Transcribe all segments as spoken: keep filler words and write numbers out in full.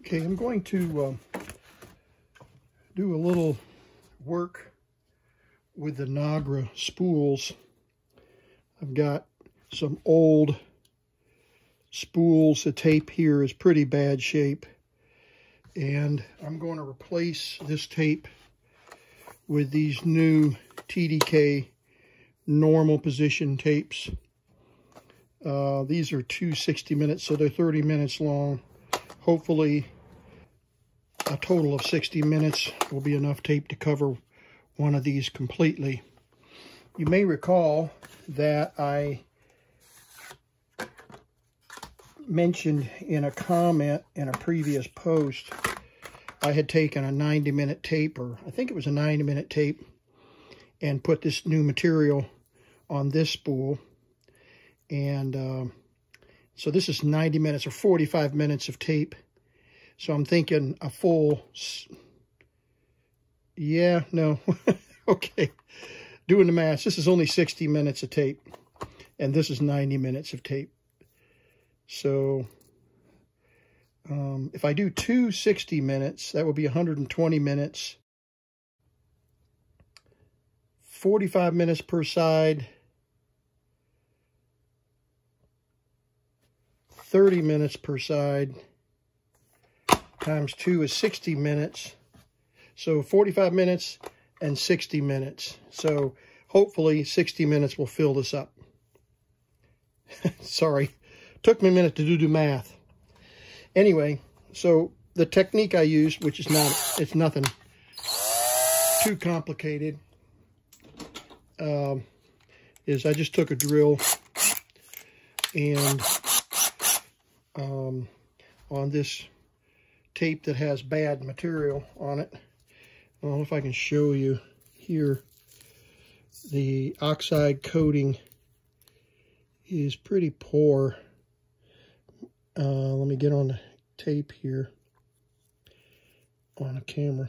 Okay, I'm going to uh, do a little work with the Nagra spools. I've got some old spools. The tape here is pretty bad shape, and I'm going to replace this tape with these new T D K normal position tapes. Uh, these are two sixty minutes, so they're thirty minutes long. Hopefully a total of sixty minutes will be enough tape to cover one of these completely. You may recall that I mentioned in a comment in a previous post, I had taken a ninety minute tape, or I think it was a ninety minute tape, and put this new material on this spool. And uh, so this is ninety minutes or forty-five minutes of tape. So I'm thinking a full, yeah, no, okay. Doing the math, this is only sixty minutes of tape, and this is ninety minutes of tape. So um, if I do two sixty minutes, that would be one hundred twenty minutes. forty-five minutes per side. thirty minutes per side. Times two is sixty minutes. So forty-five minutes and sixty minutes. So hopefully sixty minutes will fill this up. Sorry, took me a minute to do the math. Anyway, so the technique I used, which is not, it's nothing too complicated, um, is I just took a drill and um, on this tape that has bad material on it, I don't know if I can show you here, the oxide coating is pretty poor. Uh, let me get on the tape here on a camera.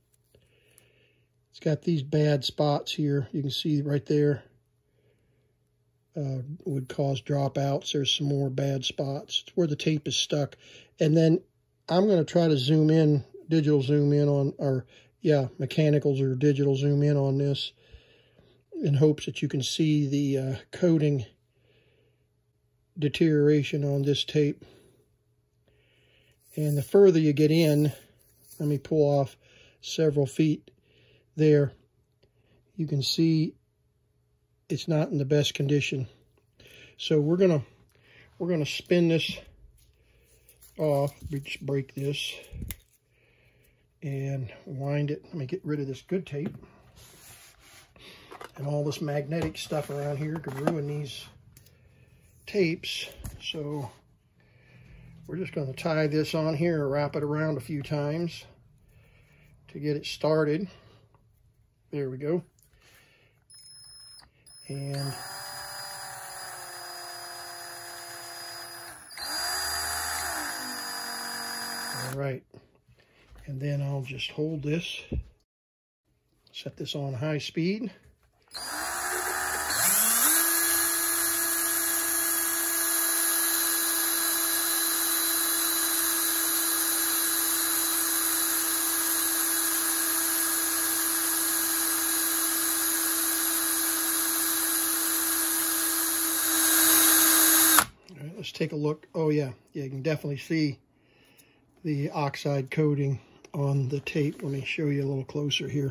It's got these bad spots here. You can see right there. Uh, would cause dropouts. There's some more bad spots. It's where the tape is stuck. And then I'm going to try to zoom in, digital zoom in on, or yeah, mechanicals or digital zoom in on this in hopes that you can see the uh, coating deterioration on this tape. And the further you get in, let me pull off several feet there, you can see it's not in the best condition. So we're gonna we're gonna spin this off. We just break this and wind it. Let me get rid of this good tape. And all this magnetic stuff around here could ruin these tapes. So we're just going to tie this on here and wrap it around a few times to get it started. There we go. And all right. And then I'll just hold this, set this on high speed. All right, let's take a look. Oh yeah, yeah, you can definitely see the oxide coating on the tape. Let me show you a little closer here.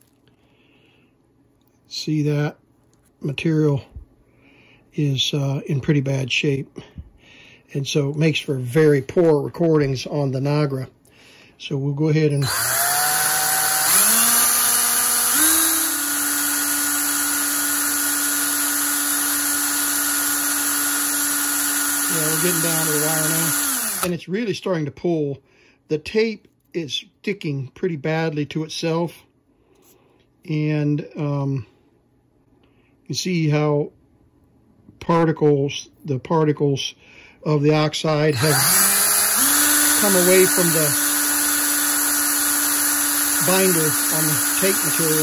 See that material is uh, in pretty bad shape, and so it makes for very poor recordings on the Nagra. So we'll go ahead and yeah, we're getting down to the wire now. And it's really starting to pull. The tape is sticking pretty badly to itself. And um, you see how particles, the particles of the oxide have come away from the binder on the tape material.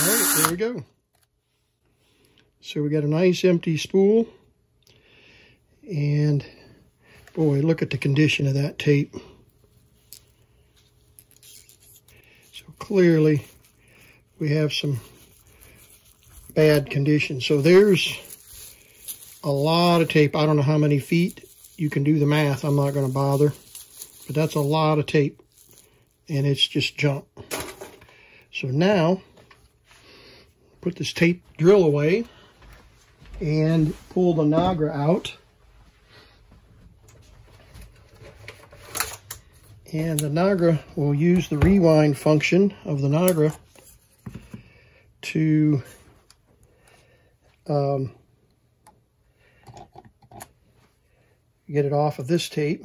right, there we go. So we got a nice empty spool. And boy, look at the condition of that tape. So clearly we have some bad condition. So there's a lot of tape. I don't know how many feet. You can do the math. I'm not going to bother. But that's a lot of tape. And it's just junk. So now, put this tape drill away and pull the Nagra out. And the Nagra will use the rewind function of the Nagra to um, get it off of this tape.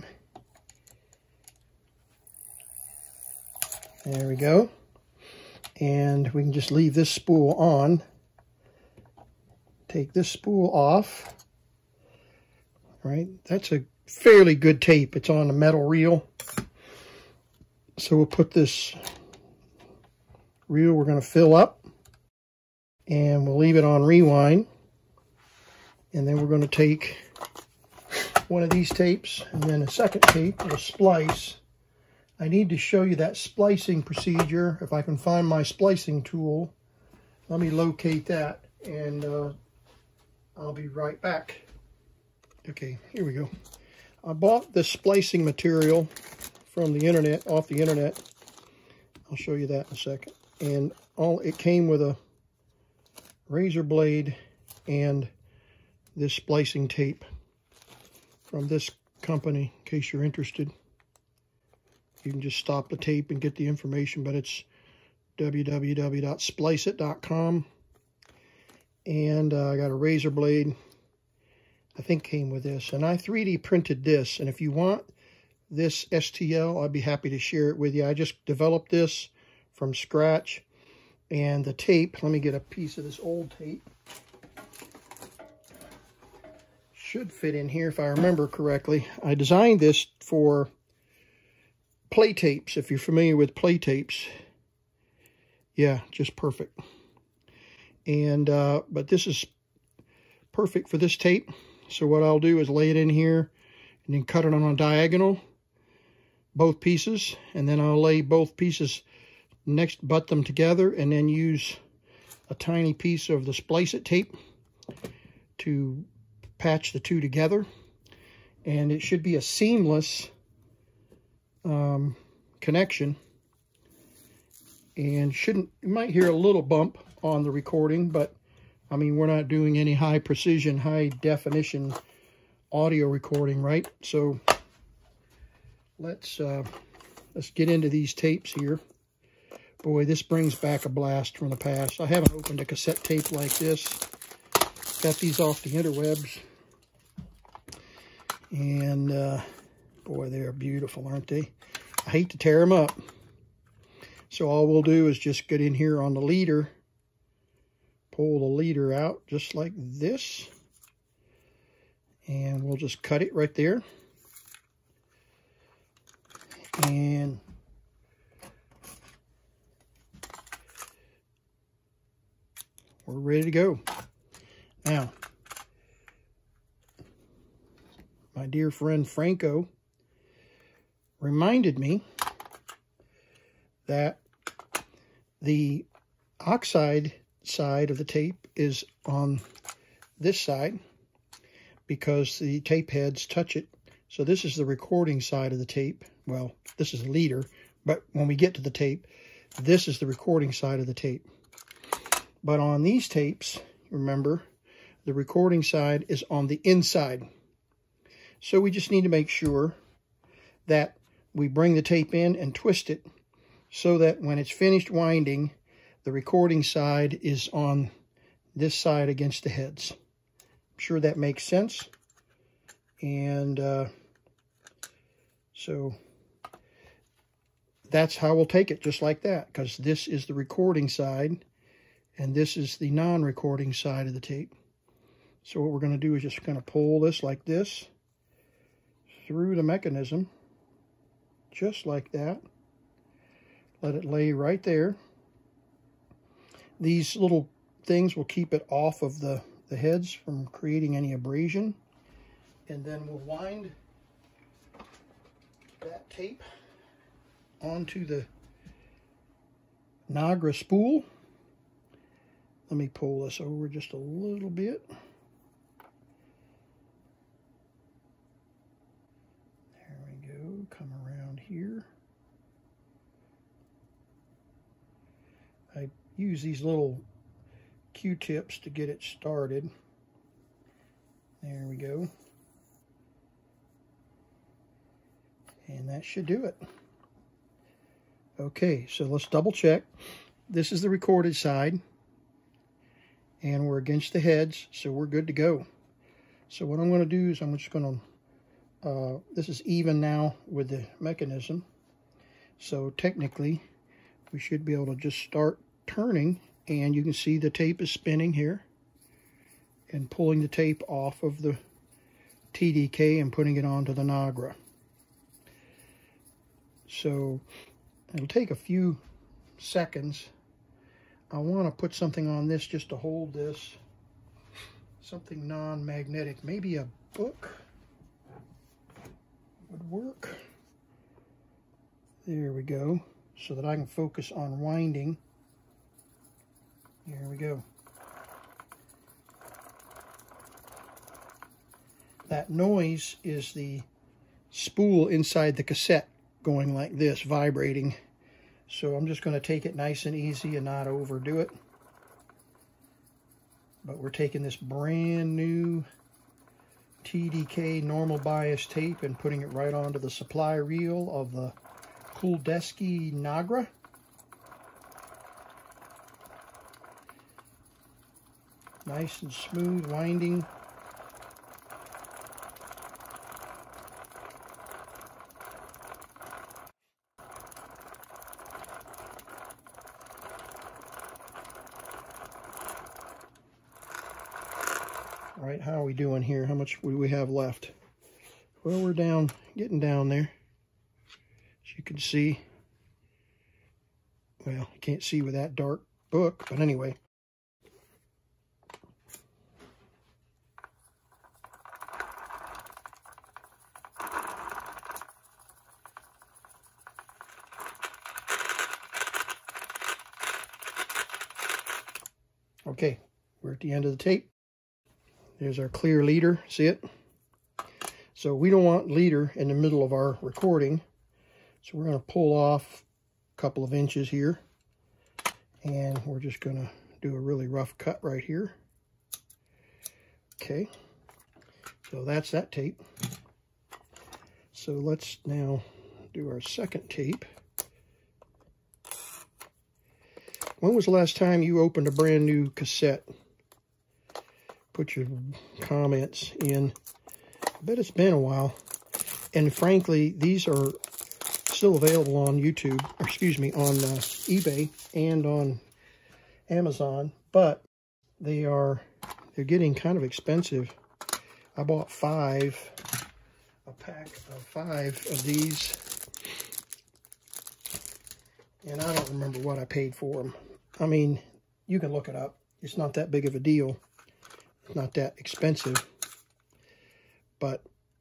There we go. And we can just leave this spool on. Take this spool off. All right, that's a fairly good tape. It's on a metal reel. So we'll put this reel we're going to fill up. And we'll leave it on rewind. And then we're going to take one of these tapes and then a second tape we'll splice. I need to show you that splicing procedure. If I can find my splicing tool, let me locate that and uh, I'll be right back. Okay, here we go. I bought this splicing material from the internet, off the internet. I'll show you that in a second. And all it came with a razor blade and this splicing tape from this company, in case you're interested. You can just stop the tape and get the information, but it's w w w dot splice it dot com. And uh, I got a razor blade, I think came with this. And I three D printed this. And if you want this S T L, I'd be happy to share it with you. I just developed this from scratch. And the tape, let me get a piece of this old tape. Should fit in here if I remember correctly. I designed this for play tapes, if you're familiar with play tapes. Yeah, just perfect. And uh, but this is perfect for this tape. So what I'll do is lay it in here and then cut it on a diagonal, both pieces, and then I'll lay both pieces next, butt them together, and then use a tiny piece of the splice it tape to patch the two together. And it should be a seamless Um, connection, and shouldn't, you might hear a little bump on the recording, but I mean, we're not doing any high precision, high definition audio recording, right? So let's uh, let's get into these tapes here. Boy, this brings back a blast from the past. I haven't opened a cassette tape like this. Got these off the interwebs, and uh, boy, they are beautiful, aren't they? I hate to tear them up. So all we'll do is just get in here on the leader, pull the leader out just like this, and we'll just cut it right there. And we're ready to go. Now, my dear friend Franco reminded me that the oxide side of the tape is on this side because the tape heads touch it. So this is the recording side of the tape. Well, this is a leader, but when we get to the tape, this is the recording side of the tape. But on these tapes, remember, the recording side is on the inside. So we just need to make sure that we bring the tape in and twist it so that when it's finished winding, the recording side is on this side against the heads. I'm sure that makes sense. And uh, so that's how we'll take it, just like that, because this is the recording side and this is the non-recording side of the tape. So what we're going to do is just going to pull this like this through the mechanism, just like that. Let it lay right there. These little things will keep it off of the, the heads from creating any abrasion. And then we'll wind that tape onto the Nagra spool. Let me pull this over just a little bit. There we go. Come around here. I use these little Q-tips to get it started. There we go. And that should do it. Okay, so let's double check. This is the recorded side. And we're against the heads, so we're good to go. So what I'm going to do is I'm just going to, uh, this is even now with the mechanism. So technically, we should be able to just start turning, and you can see the tape is spinning here. And pulling the tape off of the T D K and putting it onto the Nagra. So it'll take a few seconds. I want to put something on this just to hold this, something non-magnetic, maybe a book would work. There we go, so that I can focus on winding. Here we go. That noise is the spool inside the cassette going like this, vibrating. So I'm just going to take it nice and easy and not overdo it. But we're taking this brand new T D K normal bias tape and putting it right onto the supply reel of the Kuldesky Nagra. Nice and smooth winding. All right, how are we doing here? How much do we have left? Well, we're down, getting down there. As you can see. Well, you can't see with that dark book, but anyway. Okay, we're at the end of the tape. There's our clear leader, see it? So we don't want leader in the middle of our recording. So we're going to pull off a couple of inches here. And we're just going to do a really rough cut right here. Okay, so that's that tape. So let's now do our second tape. When was the last time you opened a brand new cassette? Put your comments in. I bet it's been a while. And frankly, these are still available on YouTube, or excuse me, on uh, eBay and on Amazon, but they are, they're getting kind of expensive. I bought five, a pack of five of these, and I don't remember what I paid for them. I mean, you can look it up. It's not that big of a deal. It's not that expensive, but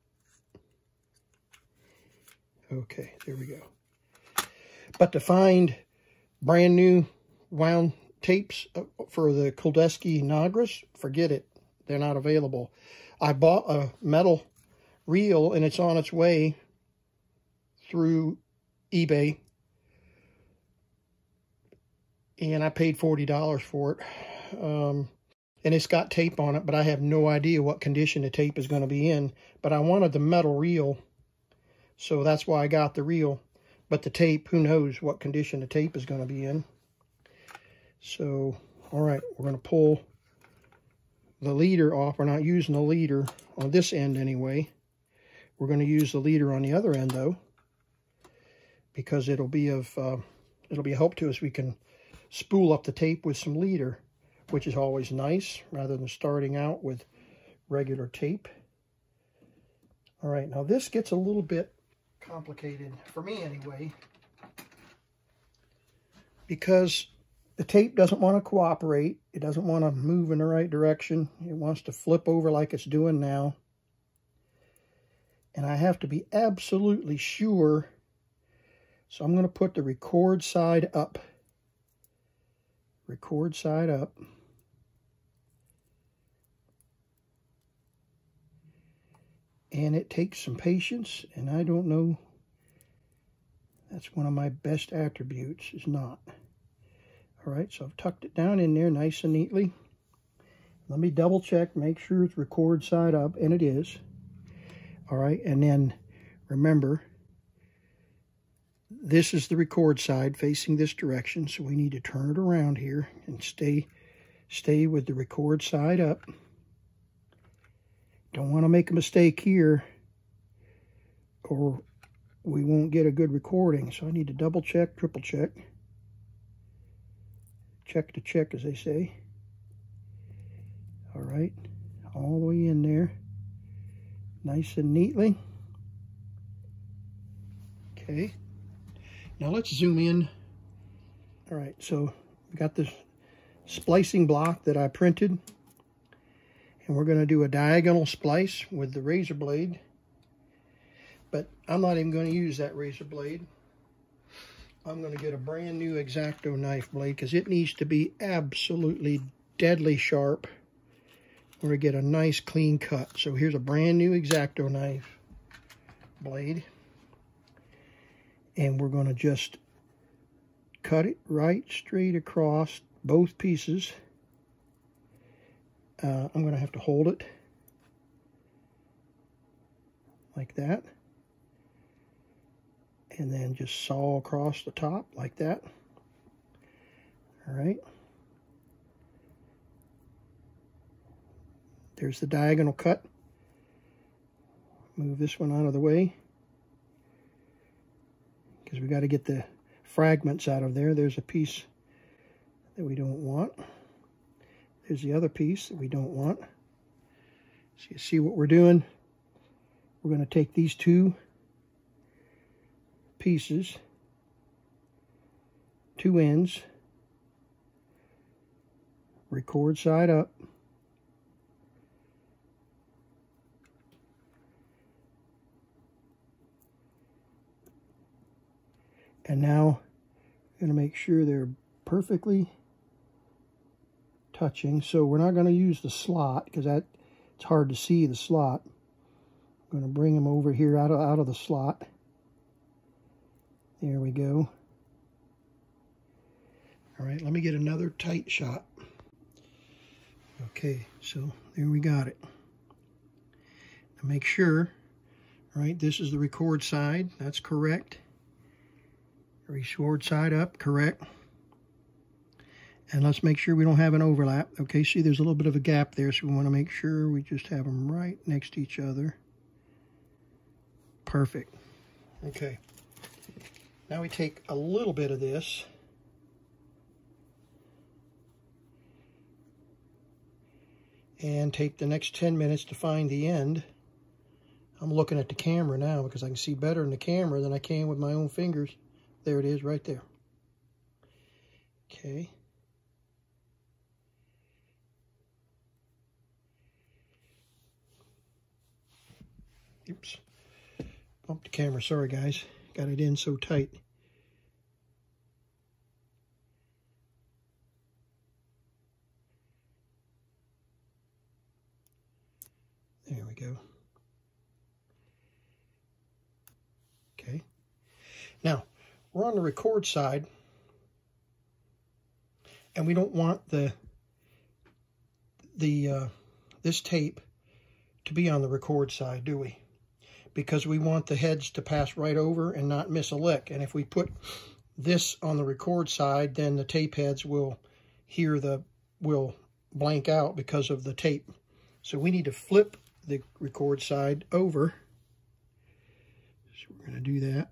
okay, there we go. But to find brand new wound tapes for the Kuldesky Nagras, forget it. They're not available. I bought a metal reel and it's on its way through eBay. And I paid forty dollars for it. Um, and it's got tape on it, but I have no idea what condition the tape is going to be in. But I wanted the metal reel, so that's why I got the reel. But the tape, who knows what condition the tape is going to be in. So, all right, we're going to pull the leader off. We're not using the leader on this end anyway. We're going to use the leader on the other end, though, because it'll be of uh, it'll be a help to us. We can spool up the tape with some leader, which is always nice, rather than starting out with regular tape. All right, now this gets a little bit complicated, for me anyway, because the tape doesn't want to cooperate. It doesn't want to move in the right direction. It wants to flip over like it's doing now. And I have to be absolutely sure. So I'm going to put the record side up. Record side up. And it takes some patience, and I don't know. That's one of my best attributes, is not. All right, so I've tucked it down in there nice and neatly. Let me double check, make sure it's record side up, and it is. All right, and then remember, this is the record side facing this direction, so we need to turn it around here and stay, stay with the record side up. Don't want to make a mistake here, or we won't get a good recording. So I need to double check, triple check. Check to check, as they say. All right, all the way in there. Nice and neatly. Okay, now let's zoom in. All right, so we got this splicing block that I printed. And we're going to do a diagonal splice with the razor blade. But I'm not even going to use that razor blade. I'm going to get a brand new X-Acto knife blade because it needs to be absolutely deadly sharp. We're going to get a nice clean cut. So here's a brand new X-Acto knife blade. And we're going to just cut it right straight across both pieces. Uh, I'm going to have to hold it like that, and then just saw across the top like that. All right. There's the diagonal cut. Move this one out of the way because we got to get the fragments out of there. There's a piece that we don't want. There's the other piece that we don't want. So you see what we're doing? We're going to take these two pieces, two ends, record side up, and now I'm going to make sure they're perfectly touching. So we're not going to use the slot because that it's hard to see the slot. I'm going to bring them over here out of out of the slot. There we go. All right, let me get another tight shot. Okay, so there we got it. Now make sure, all right, this is the record side. That's correct. Record side up, correct. And let's make sure we don't have an overlap. Okay, see there's a little bit of a gap there, so we want to make sure we just have them right next to each other. Perfect. Okay. Now we take a little bit of this and take the next ten minutes to find the end. I'm looking at the camera now because I can see better in the camera than I can with my own fingers. There it is right there. Okay. Oops. Bumped the camera. Sorry, guys. Got it in so tight. There we go. Okay. Now, we're on the record side, and we don't want the the uh, this tape to be on the record side, do we? Because we want the heads to pass right over and not miss a lick. And if we put this on the record side, then the tape heads will hear the will blank out because of the tape. So we need to flip the record side over. So we're going to do that.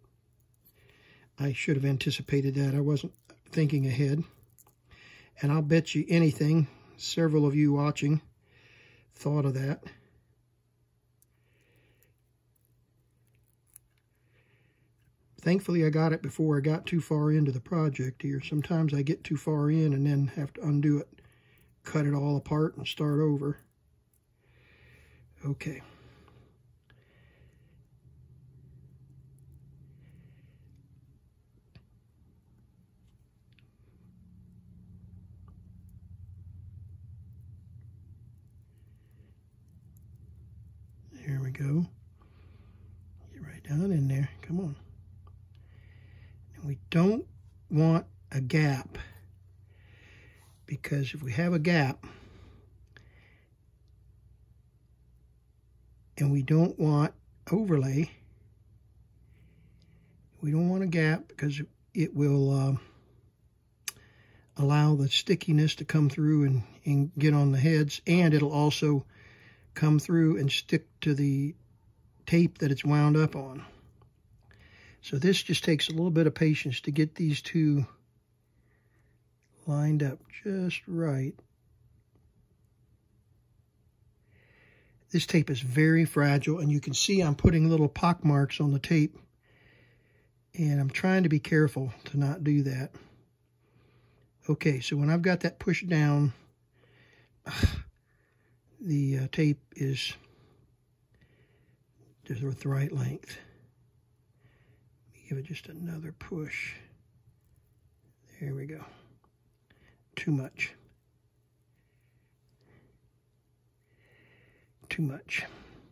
I should have anticipated that. I wasn't thinking ahead. And I'll bet you anything, several of you watching thought of that. Thankfully, I got it before I got too far into the project here. Sometimes I get too far in and then have to undo it, cut it all apart and start over. Okay. There we go. Get right down in there. Come on. And we don't want a gap, because if we have a gap and we don't want overlay, we don't want a gap because it will uh, allow the stickiness to come through and, and get on the heads, and it'll also come through and stick to the tape that it's wound up on. So this just takes a little bit of patience to get these two lined up just right. This tape is very fragile, and you can see I'm putting little pock marks on the tape, and I'm trying to be careful to not do that. Okay, so when I've got that pushed down, the uh, tape is just the right length. Give it just another push. There we go. Too much. Too much.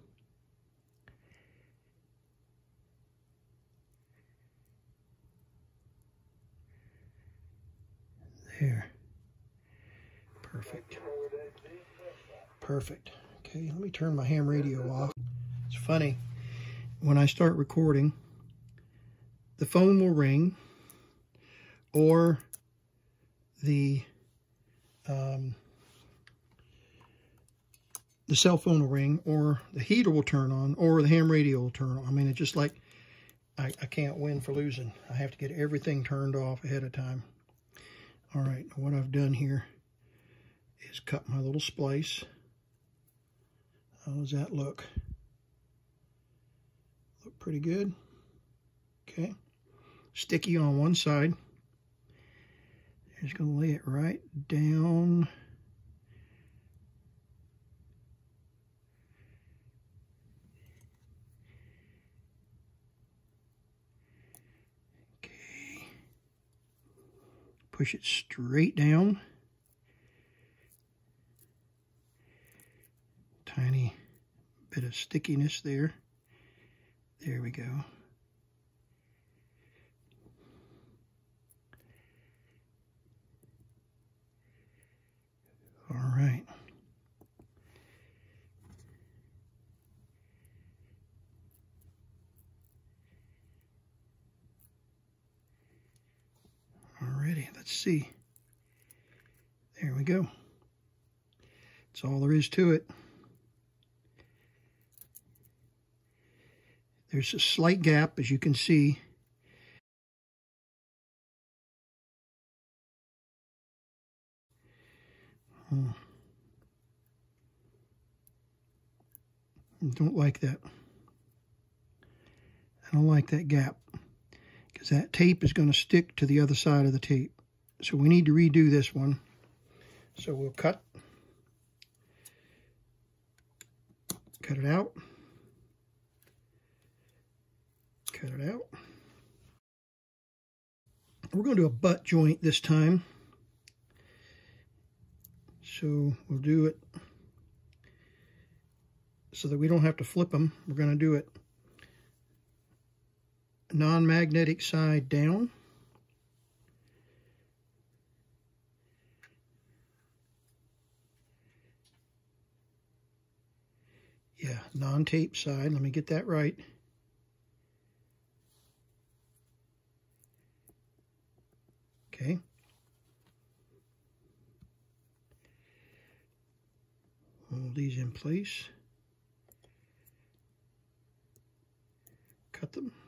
There. Perfect. Perfect. Okay, let me turn my ham radio off. It's funny, when I start recording, the phone will ring, or the um, the cell phone will ring, or the heater will turn on, or the ham radio will turn on. I mean, it's just like I, I can't win for losing. I have to get everything turned off ahead of time. All right, what I've done here is cut my little splice. How does that look? Look pretty good. Okay. Sticky on one side. Just going to lay it right down. Okay. Push it straight down. Tiny bit of stickiness there. There we go. All right. Alrighty, let's see. There we go. That's all there is to it. There's a slight gap, as you can see. Oh. Don't like that. I don't like that gap, because that tape is going to stick to the other side of the tape. So we need to redo this one. So we'll cut, cut it out, cut it out. We're going to do a butt joint this time. So we'll do it so that we don't have to flip them. We're going to do it non-magnetic side down. Yeah, non-tape side. Let me get that right. Okay. Hold these in place. Cut them.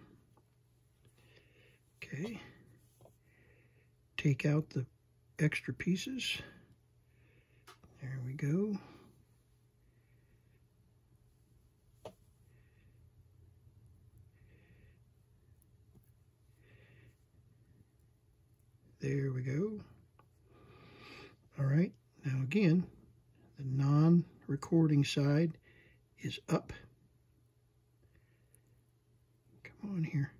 Okay. Take out the extra pieces. There we go. There we go. All right, now again, the non-recording side is up. Come on here.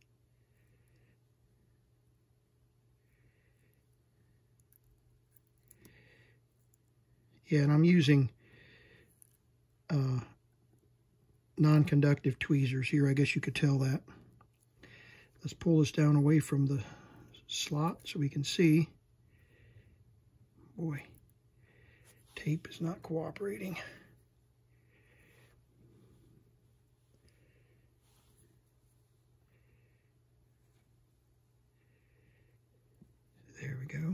Yeah, and I'm using uh, non-conductive tweezers here. I guess you could tell that. Let's pull this down away from the slot so we can see. Boy, tape is not cooperating. There we go.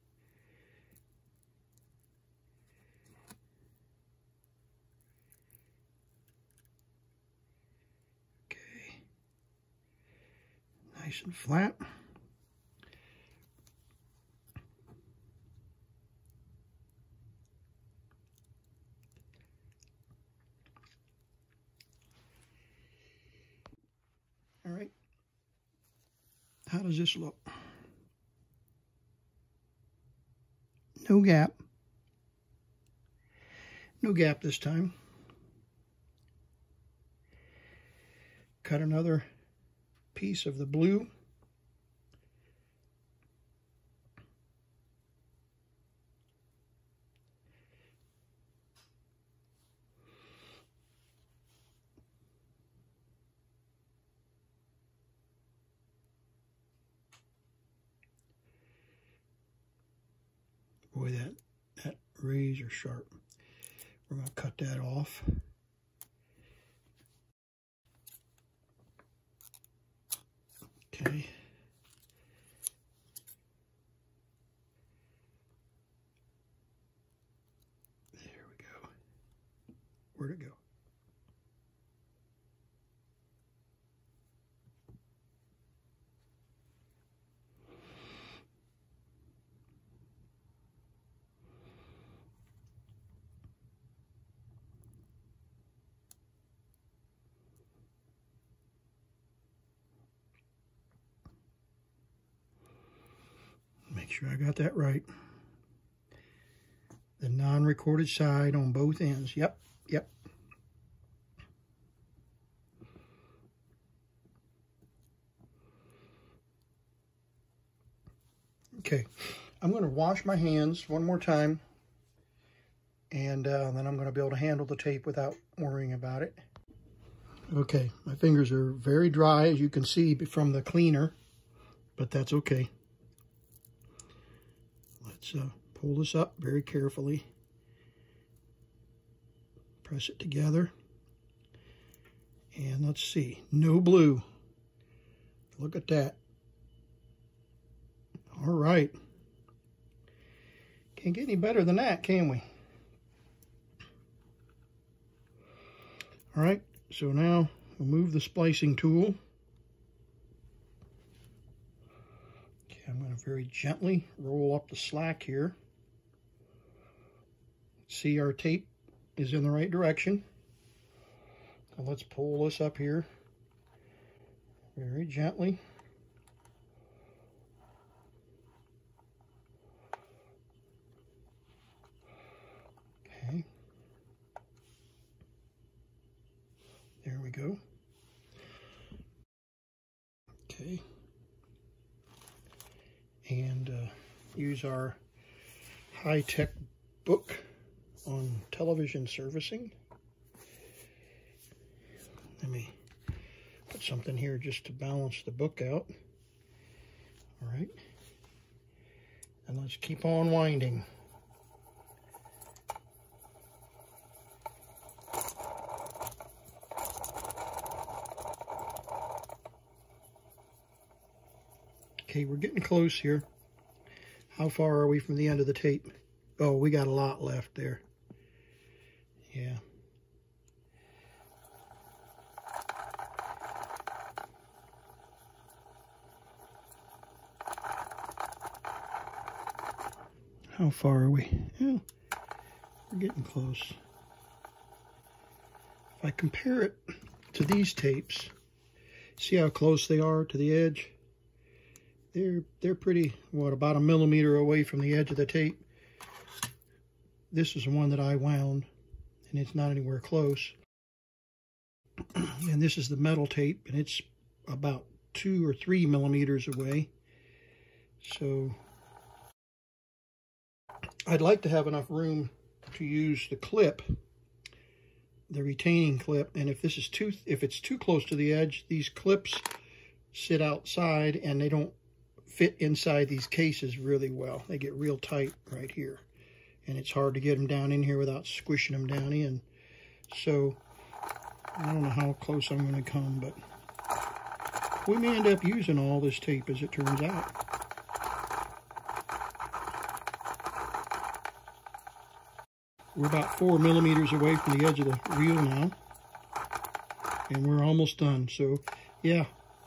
Okay. Nice and flat. All right. How does this look? No gap. No gap this time. Cut another piece of the blue. Boy, that, that razor sharp. We're going to cut that off. Okay. There we go. Where'd it go? Make sure I got that right. The non-recorded side on both ends. Yep, yep. Okay, I'm going to wash my hands one more time, and uh, then I'm going to be able to handle the tape without worrying about it. Okay, my fingers are very dry, as you can see from the cleaner, but that's okay. Let's uh, pull this up very carefully. Press it together. And let's see, no blue. Look at that. All right. Can't get any better than that, can we? All right, so now we'll move the splicing tool. I'm going to very gently roll up the slack here. See, our tape is in the right direction. So let's pull this up here very gently. Okay. There we go. Okay. And uh, use our high-tech book on television servicing. Let me put something here just to balance the book out. All right. And let's keep on winding. Okay, we're getting close here. How far are we from the end of the tape? Oh, we got a lot left there. Yeah. How far are we? Yeah, we're getting close. If I compare it to these tapes, see how close they are to the edge? they're they're pretty, what, about a millimeter away from the edge of the tape. This is the one that I wound, and it's not anywhere close. And this is the metal tape, and it's about two or three millimeters away. So I'd like to have enough room to use the clip, the retaining clip, and if this is too, if it's too close to the edge, these clips sit outside and they don't fit inside these cases really well. They get real tight right here, and it's hard to get them down in here without squishing them down in. So I don't know how close I'm going to come, but we may end up using all this tape as it turns out. We're about four millimeters away from the edge of the reel now, and we're almost done. So yeah,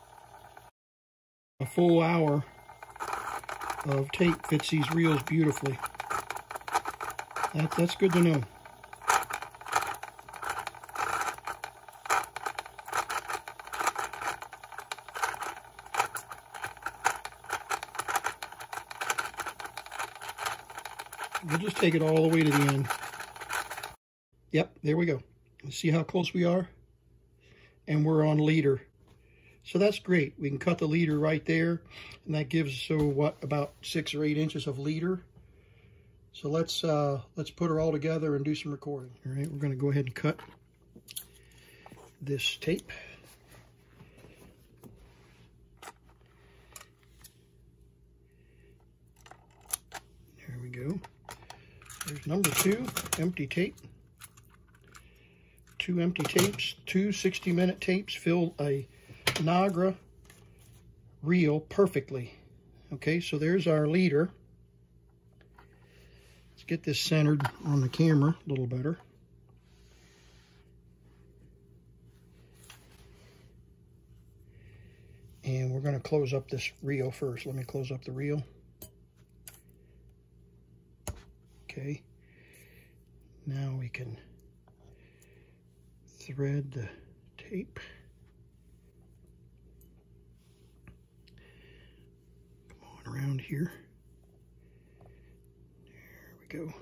a full hour of tape fits these reels beautifully. That, that's good to know. We'll just take it all the way to the end. Yep, there we go. See how close we are? And we're on leader. So that's great. We can cut the leader right there, and that gives, so what, about six or eight inches of leader. So let's uh, let's put her all together and do some recording. All right, we're going to go ahead and cut this tape. There we go. There's number two, empty tape. Two empty tapes, two sixty minute tapes fill a Nagra reel perfectly. Okay, so there's our leader. Let's get this centered on the camera a little better. And we're going to close up this reel first. Let me close up the reel. Okay, now we can thread the tape. Come on around here. There we go.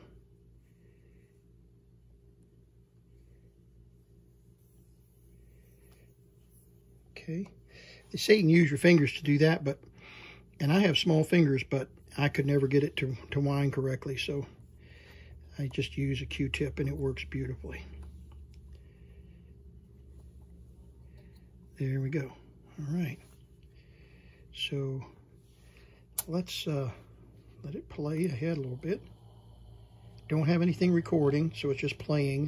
Okay. They say you can use your fingers to do that, but, and I have small fingers, but I could never get it to, to wind correctly, so I just use a Q-tip and it works beautifully. There we go. All right. So let's uh, let it play ahead a little bit. Don't have anything recording, so it's just playing.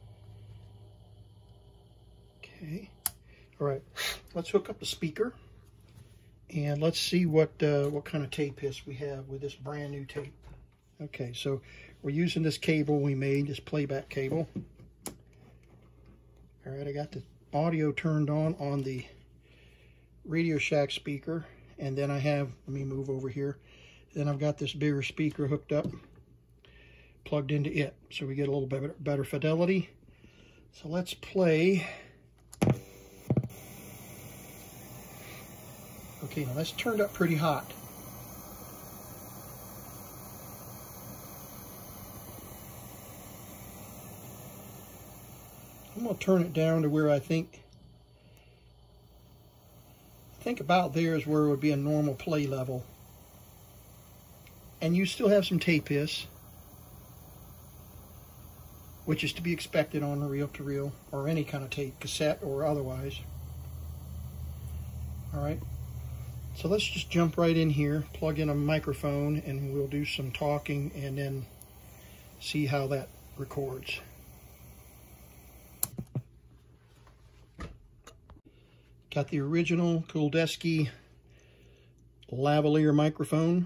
Okay. All right. Let's hook up the speaker and let's see what uh, what kind of tape hiss we have with this brand new tape. Okay, so we're using this cable we made, this playback cable. All right, I got the audio turned on on the Radio Shack speaker, and then I have, let me move over here, then I've got this bigger speaker hooked up, plugged into it, so we get a little bit better fidelity. So let's play. Okay, now that's turned up pretty hot. I'm going to turn it down to where I think, I think about there is where it would be a normal play level. And you still have some tape hiss, which is to be expected on a reel-to-reel or any kind of tape, cassette or otherwise. All right, so let's just jump right in here, plug in a microphone, and we'll do some talking and then see how that records. Got the original Kuldesky lavalier microphone,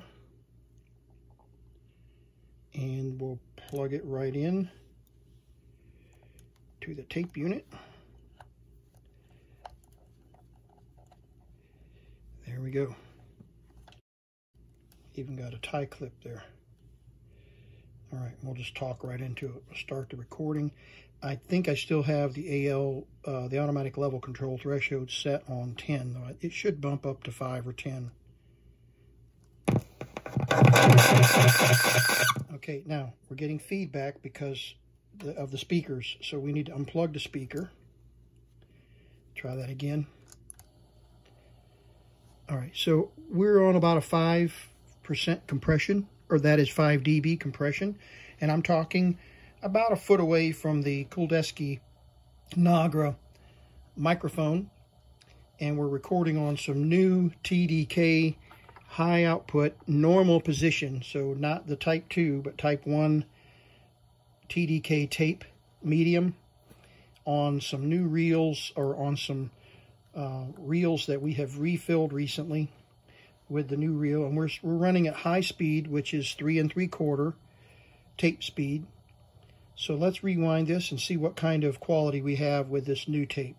and we'll plug it right in to the tape unit. There we go. Even got a tie clip there. All right, we'll just talk right into it. We'll start the recording. I think I still have the A L, uh, the automatic level control threshold set on ten, though it should bump up to five or ten. Okay, now we're getting feedback because the, of the speakers, so we need to unplug the speaker. Try that again. All right, so we're on about a five percent compression, or that is five D B compression, and I'm talking about a foot away from the Kuldesky Nagra microphone, and we're recording on some new T D K high output normal position, so not the type two but type one T D K tape medium on some new reels, or on some uh, reels that we have refilled recently with the new reel, and we're, we're running at high speed, which is three and three quarter tape speed. So let's rewind this and see what kind of quality we have with this new tape.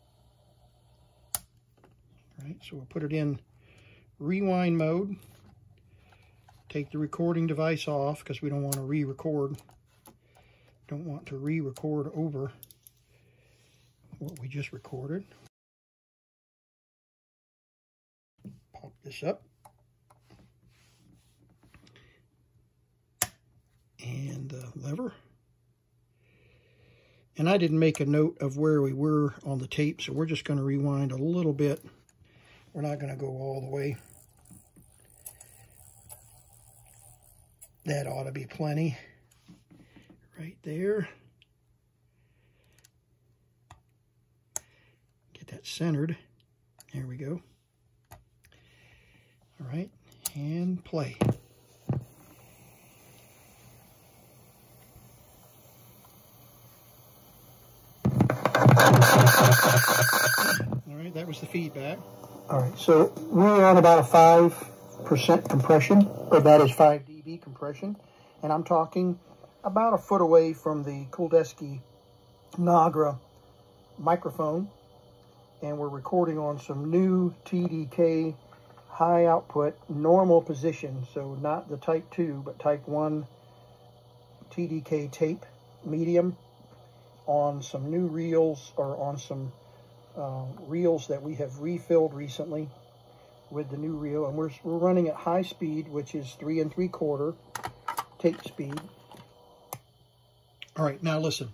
All right, so we'll put it in rewind mode. Take the recording device off because we don't want to re-record. Don't want to re-record over what we just recorded. Pop this up. And the lever. And I didn't make a note of where we were on the tape, so we're just going to rewind a little bit. We're not going to go all the way. That ought to be plenty. Right there. Get that centered. There we go. All right, and play. All right, that was the feedback. All right, so we're on about a five percent compression, or that is five D B compression, and I'm talking about a foot away from the Kuldesky Nagra microphone, and we're recording on some new T D K high output normal position, so not the type two but type one T D K tape medium on some new reels, or on some uh, reels that we have refilled recently with the new reel, and we're, we're running at high speed, which is three and three quarter tape speed. All right, now listen.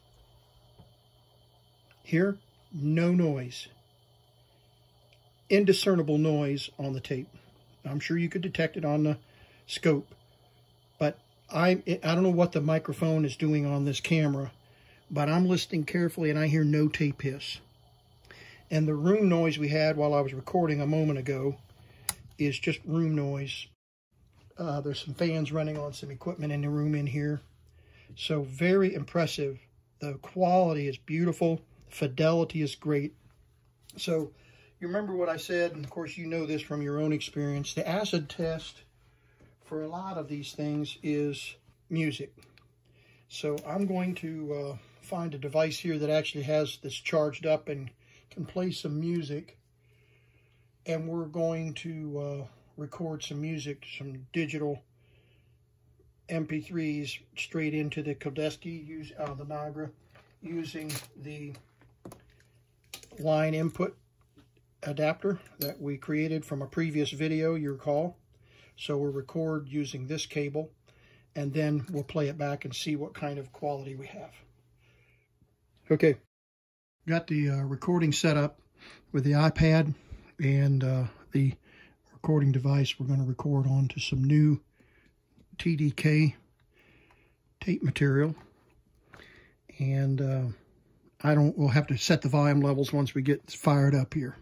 Here, no noise. Indiscernible noise on the tape. I'm sure you could detect it on the scope, but I I don't know what the microphone is doing on this camera, but I'm listening carefully and I hear no tape hiss. And the room noise we had while I was recording a moment ago is just room noise. Uh, there's some fans running on some equipment in the room in here. So very impressive. The quality is beautiful. Fidelity is great. So you remember what I said, and of course you know this from your own experience. The acid test for a lot of these things is music. So I'm going to uh, find a device here that actually has this charged up and can play some music. And we're going to uh, record some music, some digital M P threes straight into the Kuldesky, use uh, the Nagra, using the line input adapter that we created from a previous video, you recall. So we'll record using this cable, and then we'll play it back and see what kind of quality we have. Okay, got the uh, recording set up with the iPad and uh, the recording device. We're going to record onto some new T D K tape material, and uh, I don't. We'll have to set the volume levels once we get fired up here.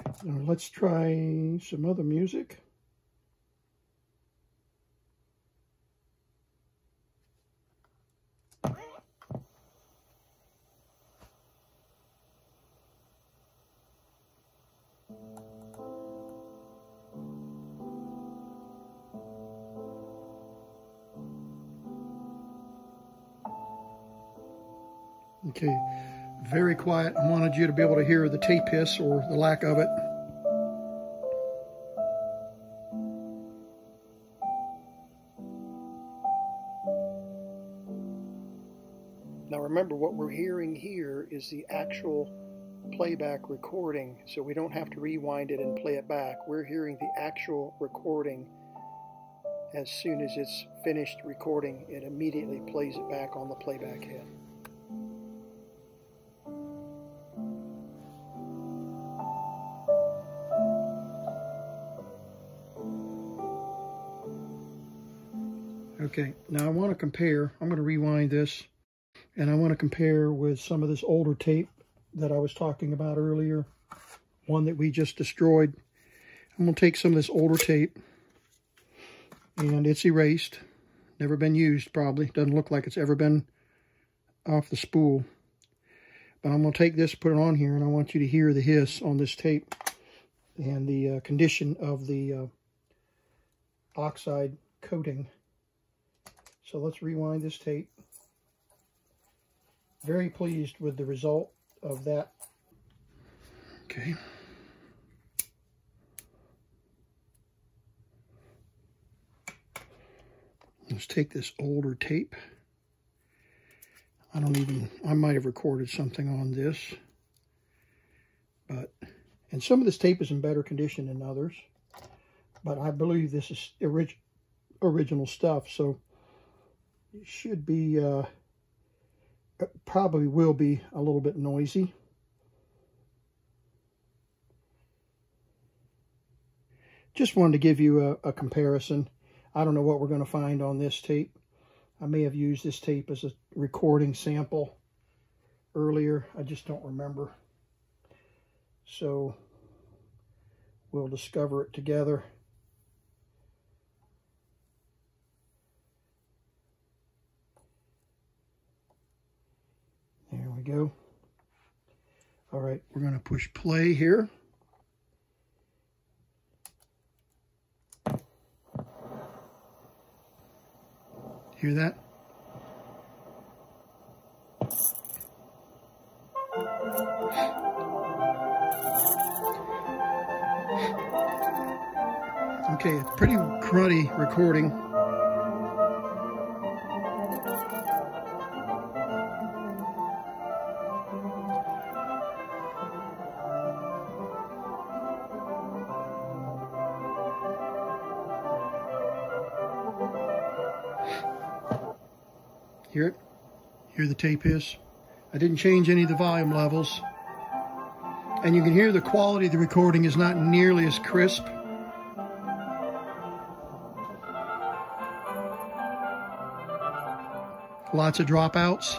Now let's try some other music. Okay, very quiet. I wanted you to be able to hear the tape hiss or the lack of it. Now remember, what we're hearing here is the actual playback recording, so we don't have to rewind it and play it back. We're hearing the actual recording. As soon as it's finished recording, it immediately plays it back on the playback head. Okay, now I want to compare. I'm going to rewind this, and I want to compare with some of this older tape that I was talking about earlier, one that we just destroyed. I'm going to take some of this older tape, and it's erased. Never been used, probably. Doesn't look like it's ever been off the spool. But I'm going to take this, put it on here, and I want you to hear the hiss on this tape and the uh, condition of the uh, oxide coating. So let's rewind this tape. Very pleased with the result of that. Okay. Let's take this older tape. I don't even, I might have recorded something on this. But, and some of this tape is in better condition than others. But I believe this is orig original stuff, so it should be, uh, it probably will be a little bit noisy. Just wanted to give you a, a comparison. I don't know what we're going to find on this tape. I may have used this tape as a recording sample earlier. I just don't remember. So we'll discover it together. There we go. All right, we're going to push play here. Hear that? Okay, it's pretty cruddy recording. Hear it? Hear the tape hiss? I didn't change any of the volume levels. And you can hear the quality of the recording is not nearly as crisp. Lots of dropouts.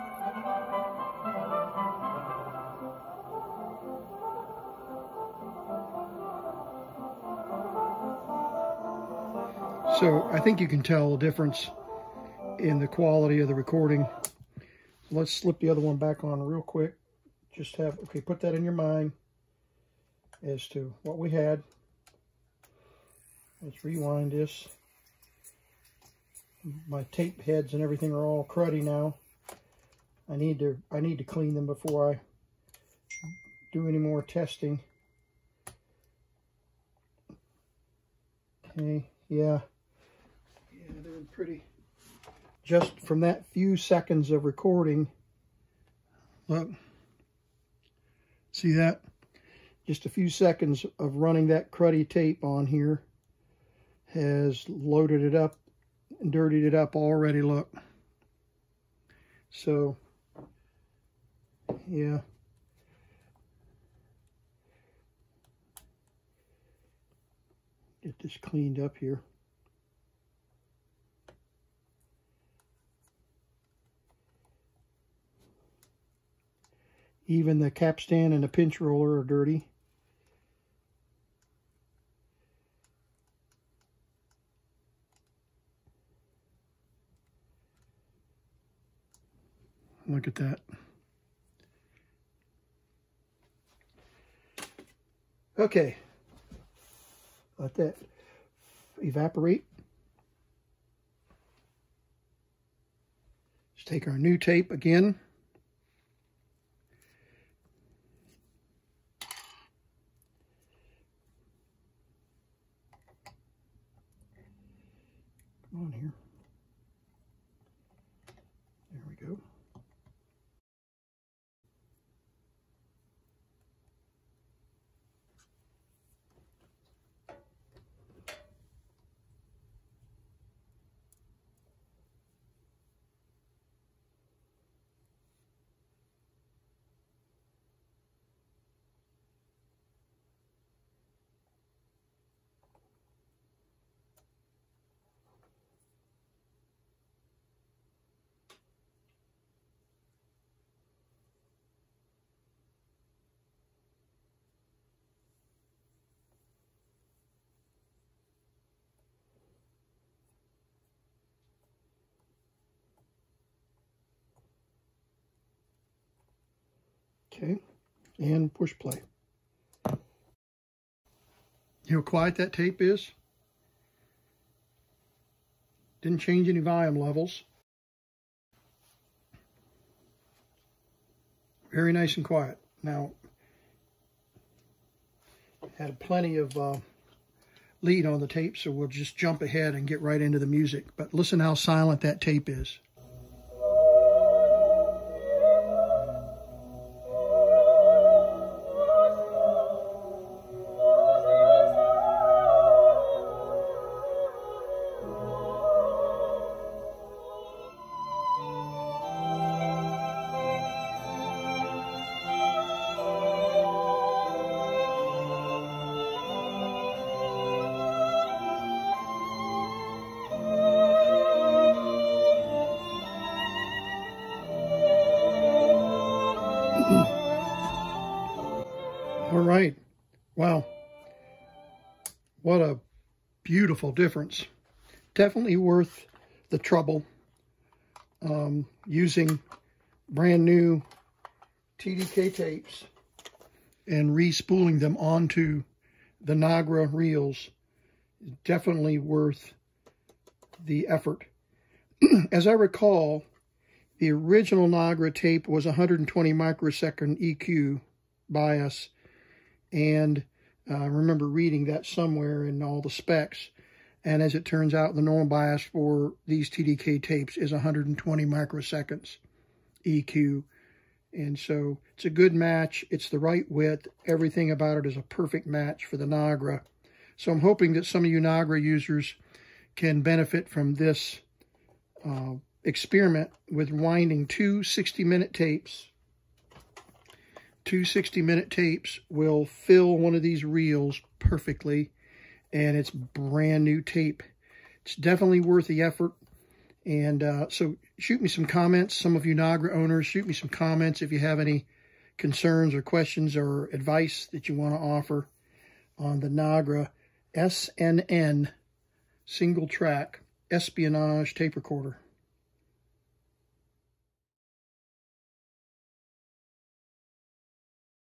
So I think you can tell the difference in the quality of the recording. Let's slip the other one back on real quick. Just have, okay, put that in your mind as to what we had. Let's rewind this. My tape heads and everything are all cruddy now. I need to I need to clean them before I do any more testing. Okay, yeah. Yeah, they're pretty. Just from that few seconds of recording, look, see that? Just a few seconds of running that cruddy tape on here has loaded it up and dirtied it up already, look. So, yeah. Get this cleaned up here. Even the capstan and the pinch roller are dirty. look at that. Okay, let that evaporate. Let's take our new tape again. Come on here. There we go. Okay, and push play. You know how quiet that tape is? Didn't change any volume levels. Very nice and quiet. Now, had plenty of uh, lead on the tape, so we'll just jump ahead and get right into the music. But listen how silent that tape is. All right. Wow. What a beautiful difference. Definitely worth the trouble um, using brand new T D K tapes and re-spooling them onto the Nagra reels. Definitely worth the effort. As I recall, the original Nagra tape was one hundred twenty microsecond E Q bias, and I uh, remember reading that somewhere in all the specs. And as it turns out, the normal bias for these T D K tapes is one hundred twenty microseconds E Q. And so it's a good match. It's the right width. Everything about it is a perfect match for the Nagra. So I'm hoping that some of you Nagra users can benefit from this uh, experiment with winding two sixty minute tapes. Two sixty minute tapes will fill one of these reels perfectly, and it's brand new tape. It's definitely worth the effort. And uh, so shoot me some comments. Some of you Nagra owners, shoot me some comments if you have any concerns or questions or advice that you want to offer on the Nagra S N N single track espionage tape recorder.